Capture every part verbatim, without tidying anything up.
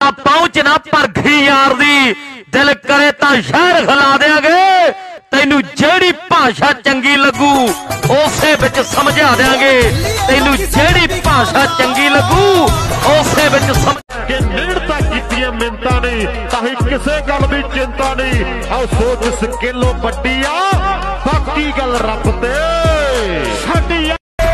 पहुंच ना पर घी यार दी दिल करे तां शहर खिला देंगे तैनू जेड़ी भाषा चंगी लगू उसे विच समझा देंगे तैनू जेड़ी भाषा चंगी लगू उसे विच समझ नेड़ता कीतियां मिन्नतां नहीं ताही किसे गल दी चिंता नहीं आओ सोच स्किलो वड्डी आ बाकी गल रब ते साडी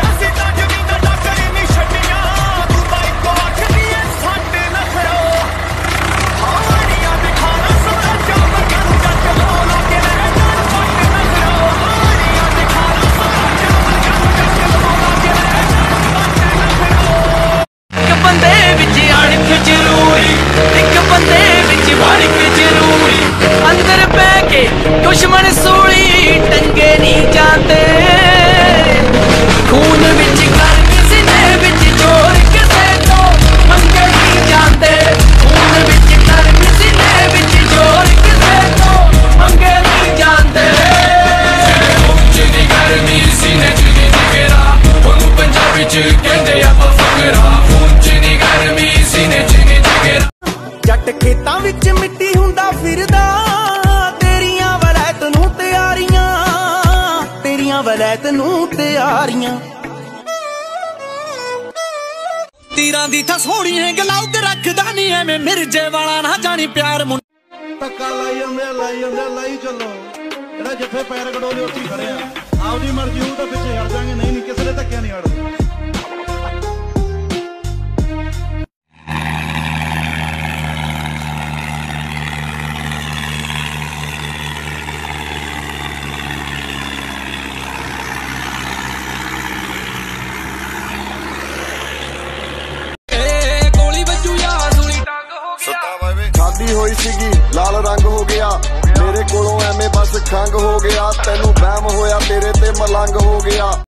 दुश्मन सूली टंगे नहीं जाते खून विच गर्मी सीने विच जोर किसे तो मंगे नहीं जाते खून विच गर्मी सीने विच जोर किसे तो मंगे नहीं जाते जिनी गर्मी सीने जिनी जिगरा ओनू पंजाबी च कहंदे आ फकरा जिनी गर्मी सीने जिनी जिगरा जट खेतां विच मिट्टी हुंदा फिरदा वलैत नूं तैयारियां तीरां दी था सोहणी है गलाउ ते रखदा नहीं एवें मिर्जे वाला ना जानी प्यार धक्का लाई जांदे लाई जांदे लाई चलो जेड़ा जिथे पैर कढोले उत्थे खड़े आ आपदी मर्जी हो तां पिछे हट जाएंगे नहीं नहीं किसी दे धक्के नहीं हटदे होई सीगी लाल रंग हो गया मेरे कोलों एवें बस खंग हो गया तेनू वहम होया तेरे ते मलंग हो गया।